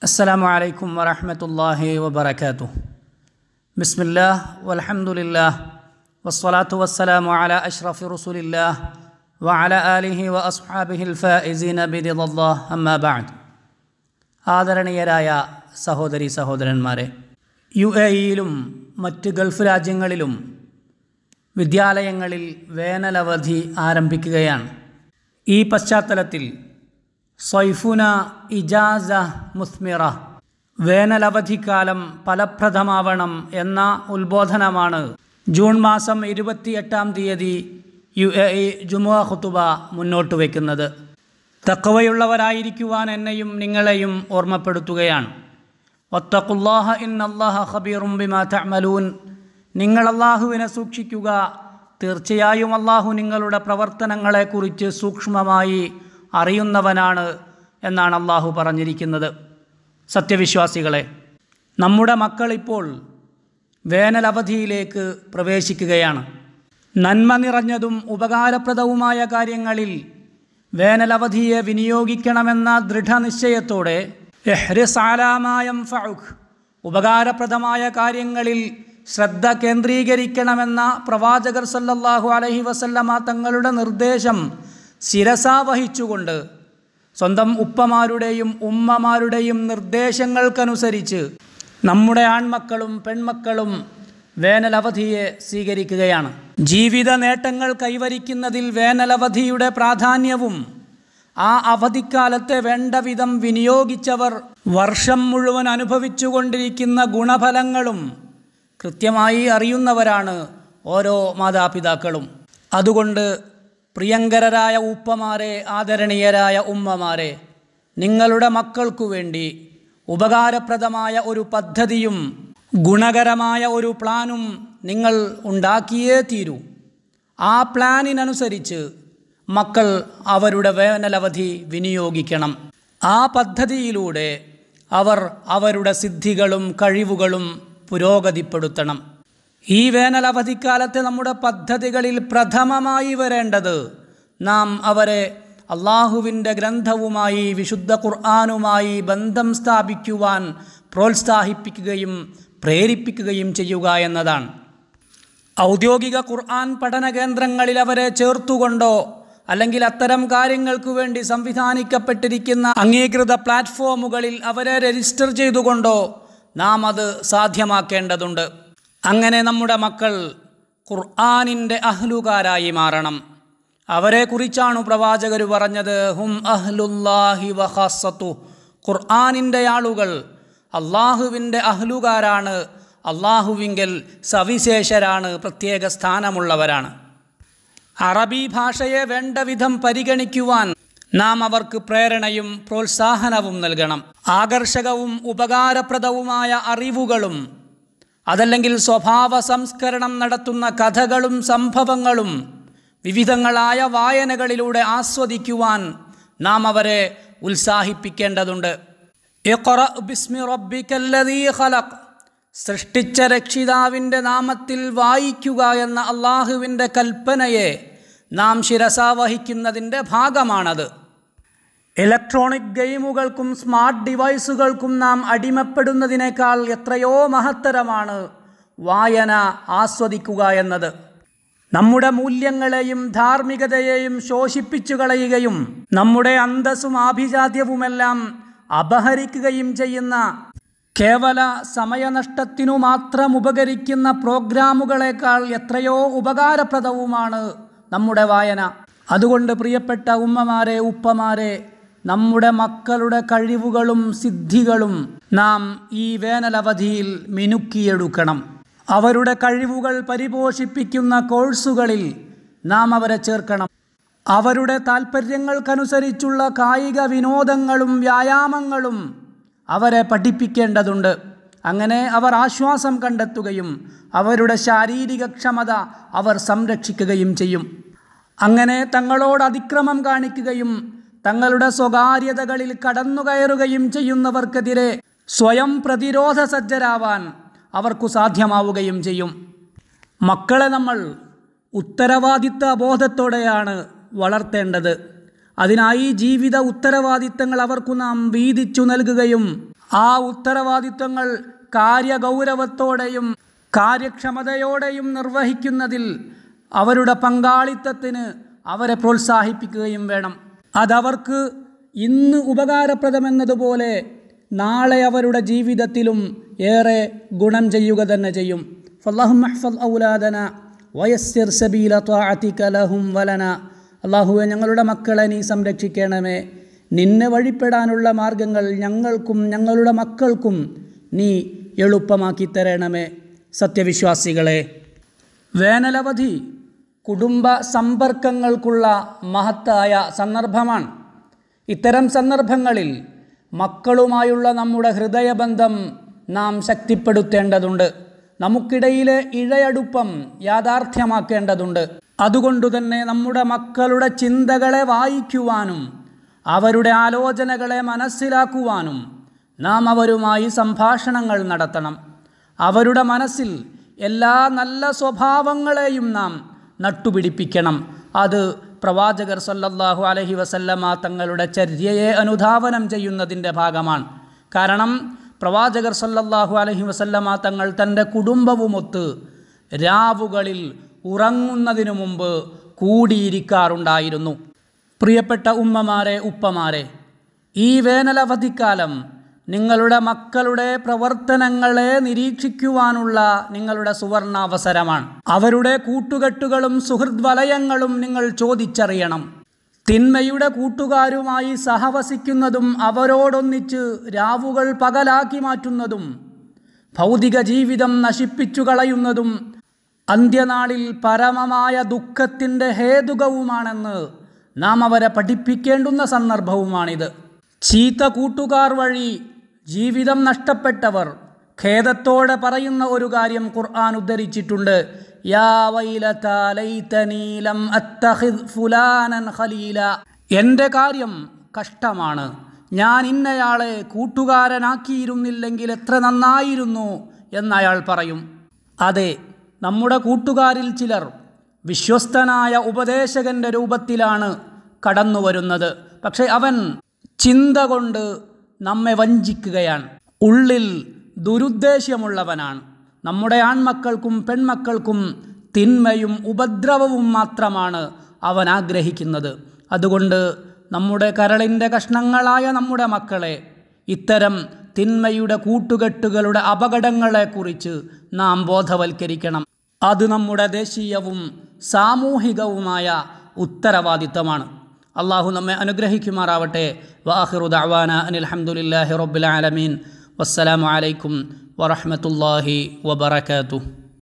السلام عليكم ورحمة الله وبركاته. بسم الله والحمد لله والصلاة والسلام على أشرف رسول الله وعلى آله وأصحابه الفائزين برضا الله أما بعد. ആദരണീയരായ സഹോദരി സഹോദരന്മാരെ, UAE-യിലും മറ്റ് ഗൾഫ് രാജ്യങ്ങളിലും വിദ്യാലയങ്ങളിൽ വേനലവധി ആരംഭിക്കുകയാണ്. ഈ പശ്ചാത്തലത്തിൽ സൈഫുന ഇജാസ മുസ്മിറ, വേനലവധിക്കാലം ഫലപ്രദമാവണം എന്ന ഉത്ബോധനമാണ് ജൂൺ മാസം 28-ാം തീയതി UAE ജുമുഅ ഖുതുബ മുന്നോട്ട് വയ്ക്കുന്നത്. തഖ്വയുള്ളവരായിരിക്കുവാൻ എന്നെയും നിങ്ങളെയും ഓർമ്മപ്പെടുത്തുകയാണ്. വത്തഖുല്ലാഹ ഇന്നല്ലാഹ ഖബീറും ബിമാ തഅമലൂൻ, നിങ്ങൾ അല്ലാഹുവിനെ സൂക്ഷിക്കുക, തീർച്ചയായും അല്ലാഹു നിങ്ങളുടെ പ്രവർത്തനങ്ങളെക്കുറിച്ച് സൂക്ഷ്മമായി അറിയുന്നവനാണ് എന്നാണ് അല്ലാഹു പറഞ്ഞിരിക്കുന്നത്. സത്യവിശ്വാസികളെ, നമ്മുടെ മക്കളിപ്പോൾ വേനലവധിയിലേക്ക് പ്രവേശിക്കുകയാണ്. നന്മ നിറഞ്ഞതും ഉപകാരപ്രദവുമായ കാര്യങ്ങളിൽ വേനലവധിയെ വിനിയോഗിക്കണമെന്ന ദൃഢനിശ്ചയത്തോടെ ഇഹ്രിസ് അലാ മാ യൻഫഉക്, ഉപകാരപ്രദമായ കാര്യങ്ങളിൽ ശ്രദ്ധ കേന്ദ്രീകരിക്കണമെന്ന പ്രവാചകർ സല്ലല്ലാഹു അലൈഹി വസല്ലമ തങ്ങളുടെ നിർദ്ദേശം ശിരസാവഹിച്ചുകൊണ്ട് സ്വന്തം ഉപ്പമാരുടെയും ഉമ്മമാരുടെയും നിർദ്ദേശങ്ങൾക്കനുസരിച്ച് നമ്മുടെ ആൺമക്കളും പെൺമക്കളും വേനലവധിയെ സ്വീകരിക്കുകയാണ്. ജീവിത നേട്ടങ്ങൾ കൈവരിക്കുന്നതിൽ വേനലവധിയുടെ പ്രാധാന്യവും ആ അവധിക്കാലത്തെ വേണ്ട വിധം വിനിയോഗിച്ചവർ വർഷം മുഴുവൻ അനുഭവിച്ചുകൊണ്ടിരിക്കുന്ന ഗുണഫലങ്ങളും കൃത്യമായി അറിയുന്നവരാണ് ഓരോ മാതാപിതാക്കളും. അതുകൊണ്ട് പ്രിയങ്കരരായ ഉപ്പമാരെ, ആദരണീയരായ ഉമ്മമാരെ, നിങ്ങളുടെ മക്കൾക്കു വേണ്ടി ഉപകാരപ്രദമായ ഒരു പദ്ധതിയും ഗുണകരമായ ഒരു പ്ലാനും നിങ്ങൾ ഉണ്ടാക്കിയേ തീരൂ. ആ പ്ലാനിനനുസരിച്ച് മക്കൾ അവരുടെ വേനലവധി വിനിയോഗിക്കണം. ആ പദ്ധതിയിലൂടെ അവർ അവരുടെ സിദ്ധികളും കഴിവുകളും പുരോഗതിപ്പെടുത്തണം. ഈ വേനലവധിക്കാലത്തെ നമ്മുടെ പദ്ധതികളിൽ പ്രഥമമായി വരേണ്ടത് നാം അവരെ അള്ളാഹുവിൻ്റെ ഗ്രന്ഥവുമായി, വിശുദ്ധ ഖുർആനുമായി ബന്ധം സ്ഥാപിക്കുവാൻ പ്രോത്സാഹിപ്പിക്കുകയും പ്രേരിപ്പിക്കുകയും ചെയ്യുക എന്നതാണ്. ഔദ്യോഗിക ഖുർആൻ പഠന കേന്ദ്രങ്ങളിൽ അവരെ ചേർത്തുകൊണ്ടോ അല്ലെങ്കിൽ അത്തരം കാര്യങ്ങൾക്ക് വേണ്ടി സംവിധാനിക്കപ്പെട്ടിരിക്കുന്ന അംഗീകൃത പ്ലാറ്റ്ഫോമുകളിൽ അവരെ രജിസ്റ്റർ ചെയ്തുകൊണ്ടോ നാം അത് സാധ്യമാക്കേണ്ടതുണ്ട്. അങ്ങനെ നമ്മുടെ മക്കൾ ഖുർആനിൻ്റെ അഹ്ലുകാരായി മാറണം. അവരെക്കുറിച്ചാണ് പ്രവാചകർ പറഞ്ഞത്, ഹും അഹ്ലുല്ലാഹി വ ഖാസ്സത്തു, ഖുർആനിൻ്റെ ആളുകൾ അള്ളാഹുവിൻ്റെ അഹ്ലുകാരാണ്, അള്ളാഹുവിങ്കൽ സവിശേഷരാണ്, പ്രത്യേക സ്ഥാനമുള്ളവരാണ്. അറബി ഭാഷയെ വേണ്ട വിധം പരിഗണിക്കുവാൻ നാം അവർക്ക് പ്രേരണയും പ്രോത്സാഹനവും നൽകണം. ആകർഷകവും ഉപകാരപ്രദവുമായ അറിവുകളും അതല്ലെങ്കിൽ സ്വഭാവ സംസ്കരണം നടത്തുന്ന കഥകളും സംഭവങ്ങളും വിവിധങ്ങളായ വായനകളിലൂടെ ആസ്വദിക്കുവാൻ നാം അവരെ ഉത്സാഹിപ്പിക്കേണ്ടതുണ്ട്. ഇഖ്റ ബിസ്മി റബ്ബിക്കല്ലദീ ഖലഖ്, സൃഷ്ടിച്ച രക്ഷിതാവിൻ്റെ നാമത്തിൽ വായിക്കുക എന്ന അള്ളാഹുവിൻ്റെ കൽപ്പനയെ നാം ശിരസാവഹിക്കുന്നതിൻ്റെ ഭാഗമാണത്. ഇലക്ട്രോണിക് ഗെയിമുകൾക്കും സ്മാർട്ട് ഡിവൈസുകൾക്കും നാം അടിമപ്പെടുന്നതിനേക്കാൾ എത്രയോ മഹത്തരമാണ് വായന ആസ്വദിക്കുക എന്നത്. നമ്മുടെ മൂല്യങ്ങളെയും ധാർമ്മികതയെയും ശോഷിപ്പിച്ചു കളയുകയും നമ്മുടെ അന്തസ്സും ആഭിജാത്യവുമെല്ലാം അപഹരിക്കുകയും ചെയ്യുന്ന കേവല സമയനഷ്ടത്തിനു മാത്രം ഉപകരിക്കുന്ന പ്രോഗ്രാമുകളേക്കാൾ എത്രയോ ഉപകാരപ്രദവുമാണ് നമ്മുടെ വായന. അതുകൊണ്ട് പ്രിയപ്പെട്ട ഉമ്മമാരെ, ഉപ്പമാരെ, നമ്മുടെ മക്കളുടെ കഴിവുകളും സിദ്ധികളും നാം ഈ വേനലവധിയിൽ മിനുക്കിയെടുക്കണം. അവരുടെ കഴിവുകൾ പരിപോഷിപ്പിക്കുന്ന കോഴ്സുകളിൽ നാം അവരെ ചേർക്കണം. അവരുടെ താൽപ്പര്യങ്ങൾക്കനുസരിച്ചുള്ള കായിക വിനോദങ്ങളും വ്യായാമങ്ങളും അവരെ പഠിപ്പിക്കേണ്ടതുണ്ട്. അങ്ങനെ അവർ ആശ്വാസം കണ്ടെത്തുകയും അവരുടെ ശാരീരിക ക്ഷമത അവർ സംരക്ഷിക്കുകയും ചെയ്യും. അങ്ങനെ തങ്ങളോട് അതിക്രമം കാണിക്കുകയും തങ്ങളുടെ സ്വകാര്യതകളിൽ കടന്നുകയറുകയും ചെയ്യുന്നവർക്കെതിരെ സ്വയം പ്രതിരോധ സജ്ജരാവാൻ അവർക്കു സാധ്യമാവുകയും ചെയ്യും. മക്കളെ നമ്മൾ ഉത്തരവാദിത്ത ബോധത്തോടെയാണ് വളർത്തേണ്ടത്. അതിനായി ജീവിത ഉത്തരവാദിത്തങ്ങൾ അവർക്കു നാം വീതിച്ചു നൽകുകയും ആ ഉത്തരവാദിത്തങ്ങൾ കാര്യഗൗരവത്തോടെയും കാര്യക്ഷമതയോടെയും നിർവഹിക്കുന്നതിൽ അവരുടെ പങ്കാളിത്തത്തിന് അവരെ പ്രോത്സാഹിപ്പിക്കുകയും വേണം. അതവർക്ക് ഇന്ന് ഉപകാരപ്രദമെന്നതുപോലെ നാളെ അവരുടെ ജീവിതത്തിലും ഏറെ ഗുണം ചെയ്യുക തന്നെ ചെയ്യും. ഫല്ലാഹുമ്മ ഹ്ഫദ് ഔലാദന വയസ്സിർ സബീല ത്വാഅതിക ലഹും വലന. അല്ലാഹുവേ, ഞങ്ങളുടെ മക്കളെ നീ സംരക്ഷിക്കണമേ. നിന്നെ വഴിപ്പെടാനുള്ള മാർഗങ്ങൾ ഞങ്ങൾക്കും ഞങ്ങളുടെ മക്കൾക്കും നീ എളുപ്പമാക്കി തരണമേ. സത്യവിശ്വാസികളെ, വേനലവധി കുടുംബ സമ്പർക്കങ്ങൾക്കുള്ള മഹത്തായ സന്ദർഭമാണ്. ഇത്തരം സന്ദർഭങ്ങളിൽ മക്കളുമായുള്ള നമ്മുടെ ഹൃദയബന്ധം നാം ശക്തിപ്പെടുത്തേണ്ടതുണ്ട്. നമുക്കിടയിലെ ഇഴയടുപ്പം യാഥാർത്ഥ്യമാക്കേണ്ടതുണ്ട്. അതുകൊണ്ടുതന്നെ നമ്മുടെ മക്കളുടെ ചിന്തകളെ വായിക്കുവാനും അവരുടെ ആലോചനകളെ മനസ്സിലാക്കുവാനും നാം അവരുമായി സംഭാഷണങ്ങൾ നടത്തണം. അവരുടെ മനസ്സിൽ എല്ലാ നല്ല സ്വഭാവങ്ങളെയും നാം നട്ടുപിടിപ്പിക്കണം. അത് പ്രവാചകർ സല്ലല്ലാഹു അലൈഹി വസല്ലമ തങ്ങളുടെ ചര്യയെ അനുധാവനം ചെയ്യുന്നതിൻ്റെ ഭാഗമാണ്. കാരണം പ്രവാചകർ സല്ലല്ലാഹു അലൈഹി വസല്ലമ തങ്ങൾ തൻ്റെ കുടുംബവുമൊത്ത് രാവുകളിൽ ഉറങ്ങുന്നതിനു മുമ്പ് കൂടിയിരിക്കാറുണ്ടായിരുന്നു. പ്രിയപ്പെട്ട ഉമ്മമാരെ, ഉപ്പമാരെ, ഈ വേനലവധിക്കാലം നിങ്ങളുടെ മക്കളുടെ പ്രവർത്തനങ്ങളെ നിരീക്ഷിക്കുവാനുള്ള നിങ്ങളുടെ സുവർണാവസരമാണ്. അവരുടെ കൂട്ടുകെട്ടുകളും സുഹൃദ് വലയങ്ങളും നിങ്ങൾ ചോദിച്ചറിയണം. തിന്മയുടെ കൂട്ടുകാരുമായി സഹവസിക്കുന്നതും അവരോടൊന്നിച്ച് രാവുകൾ പകലാക്കി മാറ്റുന്നതും ഭൗതിക ജീവിതം നശിപ്പിച്ചു കളയുന്നതും അന്ത്യനാളിൽ പരമമായ ദുഃഖത്തിൻ്റെ ഹേതുകവുമാണെന്ന് നാം അവരെ പഠിപ്പിക്കേണ്ടുന്ന സന്ദർഭവുമാണിത്. ചീത്ത കൂട്ടുകാർ വഴി ജീവിതം നഷ്ടപ്പെട്ടവർ ഖേദത്തോടെ പറയുന്ന ഒരു കാര്യം ഖുർആൻ ഉദ്ധരിച്ചിട്ടുണ്ട്. യാ വൈലതാ ലൈതനീ ലം അത്തഖിദ് ഫുലാനൻ ഖലീല. എൻ്റെ കാര്യം കഷ്ടമാണ്, ഞാൻ ഇന്നയാളെ കൂട്ടുകാരനാക്കിയിരുന്നില്ലെങ്കിൽ എത്ര നന്നായിരുന്നു എന്നയാൾ പറയും. അതെ, നമ്മുടെ കൂട്ടുകാരിൽ ചിലർ വിശ്വസ്തനായ ഉപദേശകൻ്റെ രൂപത്തിലാണ് കടന്നു വരുന്നത്. പക്ഷേ അവൻ ചിന്ത കൊണ്ട് നമ്മെ വഞ്ചിക്കുകയാണ്. ഉള്ളിൽ ദുരുദ്ദേശ്യമുള്ളവനാണ്. നമ്മുടെ ആൺമക്കൾക്കും പെൺമക്കൾക്കും തിന്മയും ഉപദ്രവവും മാത്രമാണ് അവൻ ആഗ്രഹിക്കുന്നത്. അതുകൊണ്ട് നമ്മുടെ കരളിൻ്റെ കഷ്ണങ്ങളായ നമ്മുടെ മക്കളെ ഇത്തരം തിന്മയുടെ കൂട്ടുകെട്ടുകളുടെ അപകടങ്ങളെക്കുറിച്ച് നാം ബോധവൽക്കരിക്കണം. അത് നമ്മുടെ ദേശീയവും സാമൂഹികവുമായ ഉത്തരവാദിത്തമാണ്. അള്ളാഹു നമ്മെ അനുഗ്രഹിക്കുമാറാവട്ടെ. വആഖിറു ദഅവാന അനിൽ ഹംദുലില്ലാഹി റബ്ബിൽ ആലമീൻ. വസ്സലാമു അലൈക്കും വറഹ്മത്തുള്ളാഹി വബറകാതുഹു.